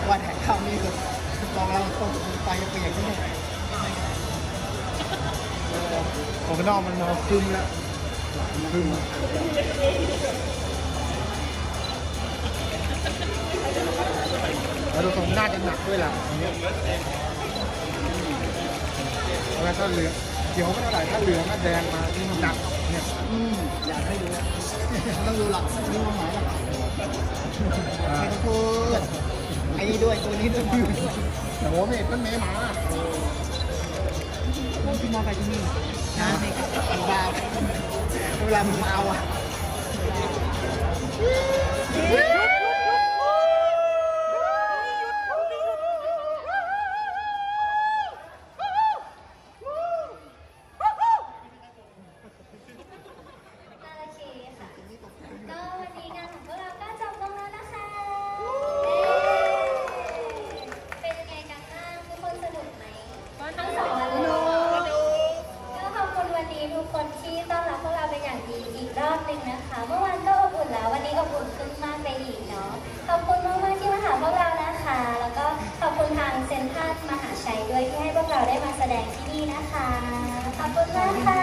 วันแห่งข้าวนี่คือเราต้องไปเปลี่ยนที่นี่ออกนอกมันมาคึมแล้วคึมแล้วตรงหน้าจะหนักด้วยล่ะแล้วถ้าเหลือเขียวไม่เท่าไหร่ถ้าเหลืองก็แดงมาที่มันหนักเนี่ยอยากให้ดูต้องดูหลักนี่ความหมายหลักไม่ต้องพูดไอ้นี่ด้วยตัวนี้ด้วยโอ้โหไม่ต้นเมย์มาพี่มองไปที่นี่นะนี่กับบ้าเวลามึงมาเอาอ่ะเมื่อวานก็อบอุ่นแล้ววันนี้อบอุ่นขึ้นมากไปอีกเนาะขอบคุณมากๆที่มาหาพวกเรานะคะแล้วก็ขอบคุณทางเซ็นทรัลมหาชัยด้วยที่ให้พวกเราได้มาแสดงที่นี่นะคะขอบคุณมากค่ะ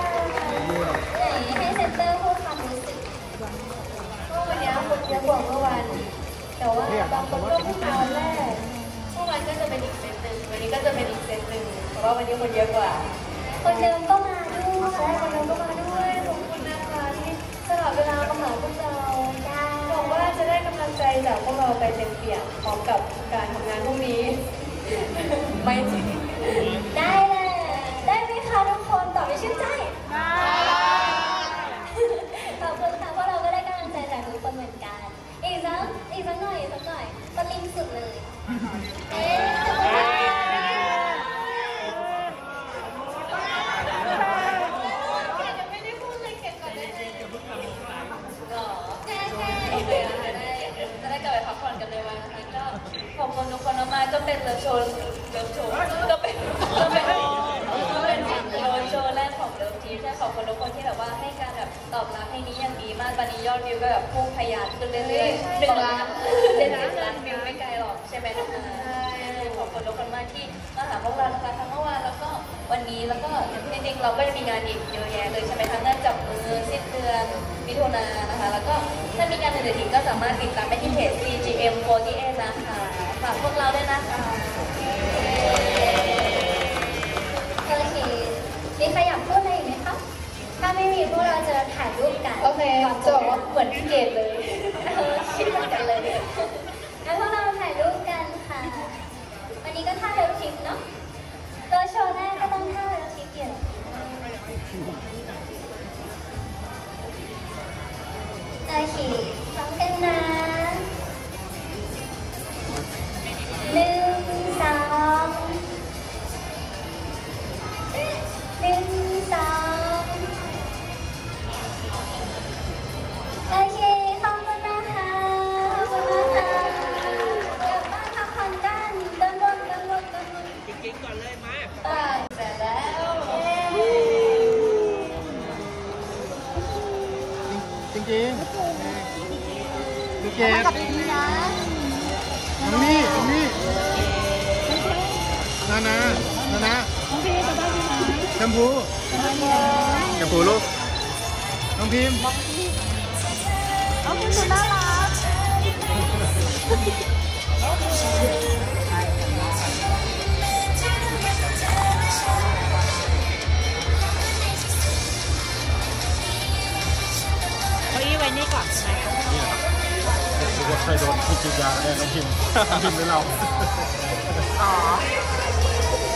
ให้เซ็นเตอร์พูดความรู้สึกวันนี้คนเยอะกว่าเมื่อวานแต่ว่าบางคนก็เพิ่งมาแรกเมื่อวานก็จะเป็นอีกเซตหนึ่งวันนี้ก็จะเป็นอีกเซตหนึ่งเพราะว่าวันนี้คนเยอะกว่าคนเดิมก็มาด้วยคนเดิมก็มาด้วยขอบคุณนะคะที่ตลอดเวลามาหาพวกเราหวังว่าจะได้กำลังใจจากพวกเราไปเต็มเปี่ยมพร้อมกับการทำงานพรุ่งนี้ไม่จริงได้เลยได้ไหมคะทุกคนตอบไม่ชื่นใจขอบคุณค่ะพวกเราก็ได้กำลังใจจากทุกคนเหมือนกันอีกสักหน่อยตะลิงสุดเลยขอบคุณทุกคนมากๆก็เป็นเลิฟโชว์ก็เป็นโชว์แรกของเลิฟทีใช่ขอบคุณทุกคนที่แบบว่าให้การแบบตอบรับให้นี้อย่างดีมากตอนนี้ยอดวิวก็แบบพุ่งทะยานขึ้นเรื่อยๆ1 ล้านวิวไม่ไกลหรอกใช่ไหมนะคะขอบคุณทุกคนมากที่มาหาพวกเรานะคะทั้งเมื่อวานแล้วก็วันนี้แล้วก็จริงๆเราก็จะมีงานอีกเยอะแยะเลยใช่ไหมทั้งงานจับมือสิ้นเดือนมิถุนายนนะคะแล้วก็ถ้ามีงานอื่นๆอีกก็สามารถติดตามไปที่เพจ CGM48 นะคะฝากพวกเราด้วยนะคะโอเคมีใครอยากพูดอะไรอีกไหมคะถ้าไม่มีพวกเราจะถ่ายรูปกันโอเคจะบอกว่าเหมือนพี่เกดเลยคิดเหมือนกันเลยแล้วพวกเราถ่ายรูปกันค่ะวันนี้ก็ท่าเร็วทิปเนาะตัวโชว์หน้าก็ต้องท่าเร็วทิปอยู่โอเคพร้อมกันนะ1 2 1 2โอเคขอบคุณนะคะขอบคุณมากค่ะกลับบ้านพักผ่อนกันเดินวนกินก่อนเลยมาเสร็จแล้วจริงดูเกมนี่นาน้องพีจะได้ไหมแชมพูลูกน้องพิมน้องพิมจะน่ารักเก้าอี้ไว้นี่ก่อนใช่ไหมนี่แหละครับจะใครโดนที่กินยาน้องพิมหรือเราอ๋อ